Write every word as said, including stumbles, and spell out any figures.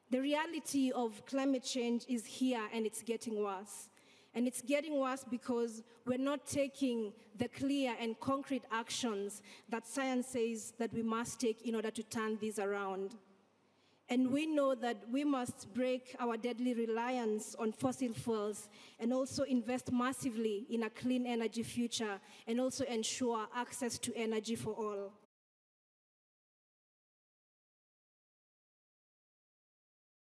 The reality of climate change is here and it's getting worse. And it's getting worse because we're not taking the clear and concrete actions that science says that we must take in order to turn this around. And we know that we must break our deadly reliance on fossil fuels and also invest massively in a clean energy future and also ensure access to energy for all.